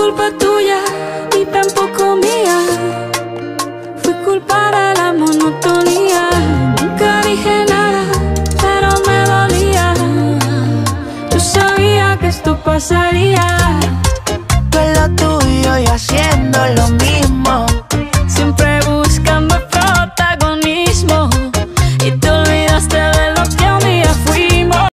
culpa tuya ni tampoco mía. Fui culpa de la monotonía. Nunca dije nada, pero me dolía. Yo sabía que esto pasaría.